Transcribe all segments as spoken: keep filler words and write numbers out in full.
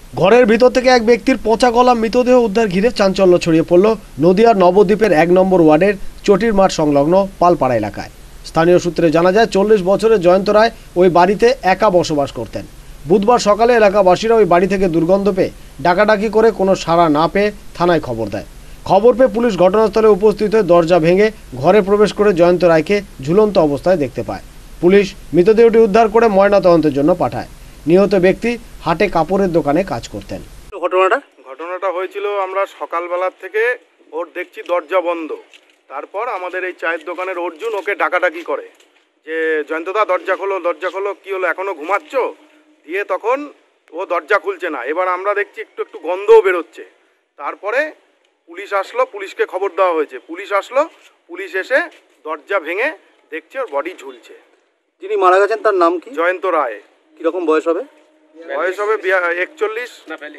ঘরের ভিতর থেকে এক ব্যক্তির পচা গলা মৃতদেহ উদ্ধার ঘিরে চাঞ্চল্য ছড়িয়ে পড়ল নদিয়ার নবদ্বীপের এক নম্বর ওয়ার্ডের চটির মাঠ সংলগ্ন পালপাড়া এলাকায়। স্থানীয় সূত্রে জানা যায়, চল্লিশ বছরের জয়ন্ত রায় ওই বাড়িতে একা বসবাস করতেন। বুধবার সকালে এলাকাবাসীরা ওই বাড়ি থেকে দুর্গন্ধ পেয়ে ডাকাডাকি করে কোনো সাড়া না পেয়ে থানায় খবর দেয়। খবর পেয়ে পুলিশ ঘটনাস্থলে উপস্থিত হয়ে দরজা ভেঙে ঘরে প্রবেশ করে জয়ন্ত রায়কে ঝুলন্ত অবস্থায় দেখতে পায়। পুলিশ মৃতদেহটি উদ্ধার করে ময়নাতদন্তের জন্য পাঠায়। নিহত ব্যক্তি হাটে কাপড়ের দোকানে কাজ করতেন। ঘটনাটা ঘটনাটা হয়েছিল, আমরা সকালবেলার থেকে ওর দেখছি দরজা বন্ধ। তারপর আমাদের এই চায়ের দোকানের অর্জুন ওকে ডাকাডাকি করে যে জয়ন্তদা দরজা খোলো দরজা খোলো কী হলো এখনও ঘুমাচ্ছ? দিয়ে তখন ও দরজা খুলছে না। এবার আমরা দেখছি একটু একটু গন্ধও বেরোচ্ছে। তারপরে পুলিশ আসলো, পুলিশকে খবর দেওয়া হয়েছে। পুলিশ আসলো, পুলিশ এসে দরজা ভেঙে দেখছে ওর বডি ঝুলছে। যিনি মারা গেছেন তার নাম কি? জয়ন্ত রায়। কিরকম বয়স হবে? বয়স হবে একচল্লিশ।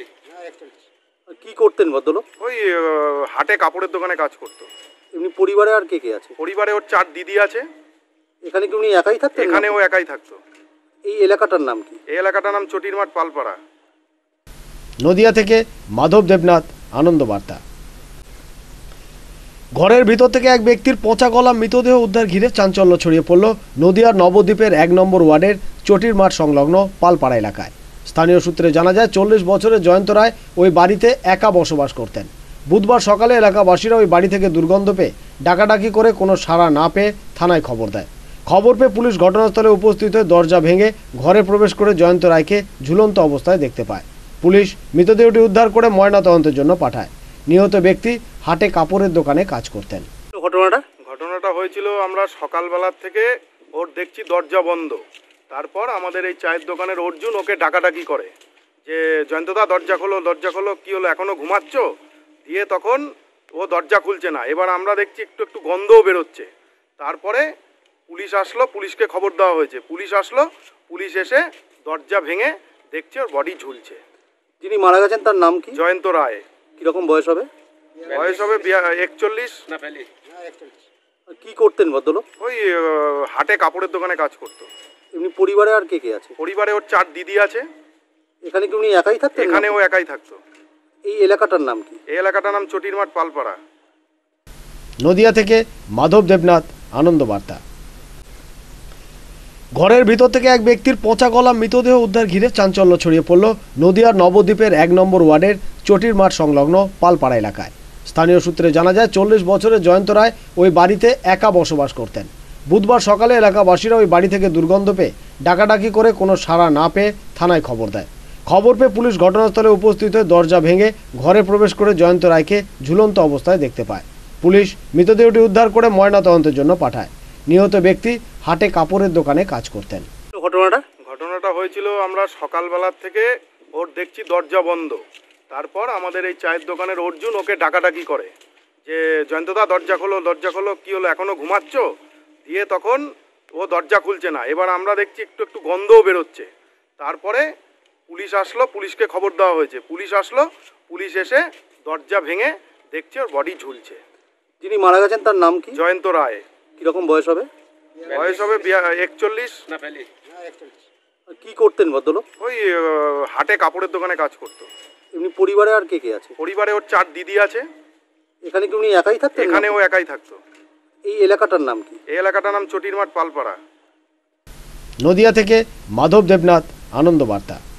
কি করতেন ভদ্রলোক? ওই হাটে কাপড়ের দোকানে কাজ করতো। এমনি পরিবারে আর কে কে আছে? পরিবারে ওর চার দিদি আছে। এখানে কি উনি একাই থাকতেন? এখানে ও একাই থাকতো। এই এলাকাটার নাম কি? এই এলাকাটার নাম চটির মাঠ পালপাড়া। নদিয়া থেকে মাধব দেবনাথ, আনন্দ বার্তা। ঘরের ভিতর থেকে এক ব্যক্তির পচা গলা মৃতদেহ উদ্ধার ঘিরে চাঞ্চল্য ছড়িয়ে পড়ল নদিয়ার নবদ্বীপের এক নম্বর ওয়ার্ডের চটির মাঠ সংলগ্ন পালপাড়া এলাকায়। স্থানীয় সূত্রে জানা যায়, চল্লিশ বছরের জয়ন্ত রায় ওই বাড়িতে একা বসবাস করতেন। বুধবার সকালে এলাকাবাসীরা ওই বাড়ি থেকে দুর্গন্ধ পেয়ে ডাকাডাকি করে কোনো সাড়া না পেয়ে থানায় খবর দেয়। খবর পেয়ে পুলিশ ঘটনাস্থলে উপস্থিত হয়ে দরজা ভেঙে ঘরে প্রবেশ করে জয়ন্ত রায়কে ঝুলন্ত অবস্থায় দেখতে পায়। পুলিশ মৃতদেহটি উদ্ধার করে ময়নাতদন্তের জন্য পাঠায়। নিহত ব্যক্তি হাটে কাপড়ের দোকানে কাজ করতেন। ঘটনাটা ঘটনাটা হয়েছিল, আমরা সকালবেলার থেকে ওর দেখছি দরজা বন্ধ। তারপর আমাদের এই চায়ের দোকানের অর্জুন ওকে ডাকাডাকি করে যে জয়ন্তদা দরজা খোলো দরজা খোলো কী হলো এখনও ঘুমাচ্ছ? দিয়ে তখন ও দরজা খুলছে না। এবার আমরা দেখছি একটু একটু গন্ধও বেরোচ্ছে। তারপরে পুলিশ আসলো, পুলিশকে খবর দেওয়া হয়েছে। পুলিশ আসলো, পুলিশ এসে দরজা ভেঙে দেখছে ওর বডি ঝুলছে। যিনি মারা গেছেন তার নাম কি? জয়ন্ত রায়। কিরকম বয়স হবে? বয়স হবে একচল্লিশ। কি করতেন ভদ্রলোক? ওই হাটে কাপড়ের দোকানে কাজ করতো। এমনি পরিবারে আর কে কে আছে? পরিবারে ওর চার দিদি আছে। এখানে কি উনি একাই থাকতেন? এখানে ও একাই থাকতো। এই এলাকাটার নাম কি? এই এলাকাটার নাম চটির মাঠ পালপাড়া। নদিয়া থেকে মাধব দেবনাথ, আনন্দ বার্তা। ঘরের ভিতর থেকে এক ব্যক্তির পচা গলা মৃতদেহ উদ্ধার ঘিরে চাঞ্চল্য ছড়িয়ে পড়ল নদিয়ার নবদ্বীপের এক নম্বর ওয়ার্ডের চটির মাঠ সংলগ্ন পালপাড়া এলাকায়। স্থানীয় সূত্রে জানা যায়, চল্লিশ বছরের জয়ন্ত রায় ওই বাড়িতে একা বসবাস করতেন। বুধবার সকালে এলাকাবাসীরা ওই বাড়ি থেকে দুর্গন্ধ পেয়ে ডাকাডাকি করে কোনো সাড়া না পেয়ে থানায় খবর দেয়। খবর পেয়ে পুলিশ ঘটনাস্থলে উপস্থিত হয়ে দরজা ভেঙে ঘরে প্রবেশ করে জয়ন্ত রায়কে ঝুলন্ত অবস্থায় দেখতে পায়। পুলিশ মৃতদেহটি উদ্ধার করে ময়নাতদন্তের জন্য পাঠায়। নিহত ব্যক্তি হাটে কাপড়ের দোকানে কাজ করতেন। ঘটনাটা ঘটনাটা হয়েছিল, আমরা সকালবেলার থেকে ওর দেখছি দরজা বন্ধ। তারপর আমাদের এই চায়ের দোকানের অর্জুন ওকে ডাকাডাকি করে যে জয়ন্তদা দরজা খোলো দরজা খোলো কী হলো এখনও ঘুমাচ্ছ? দিয়ে তখন ও দরজা খুলছে না। এবার আমরা দেখছি একটু একটু গন্ধও বেরোচ্ছে। তারপরে পুলিশ আসলো, পুলিশকে খবর দেওয়া হয়েছে। পুলিশ আসলো, পুলিশ এসে দরজা ভেঙে দেখছে ওর বডি ঝুলছে। যিনি মারা গেছেন তার নাম কি? জয়ন্ত রায়। কিরকম বয়স হবে? বয়স হবে একচল্লিশ। কি করতেন ভদ্রলোক? ওই হাটে কাপড়ের দোকানে কাজ করতো। এমনি পরিবারে আর কে কে আছে? পরিবারে ওর চার দিদি আছে। এখানে কি উনি একাই থাকতেন? এখানে ও একাই থাকতো। এই এলাকাটার নাম কি? এই এলাকাটার নাম চটির মাঠ পালপাড়া। নদিয়া থেকে মাধব দেবনাথ, আনন্দ বার্তা।